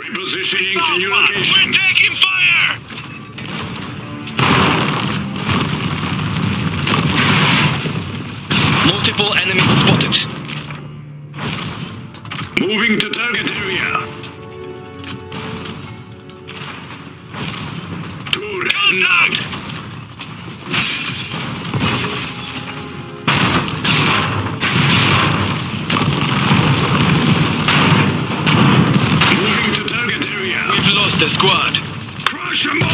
Repositioning to new location. We're taking fire! Multiple enemies spotted. Moving to target area. Contact! Moving to target area. We've lost a squad. Crush them all!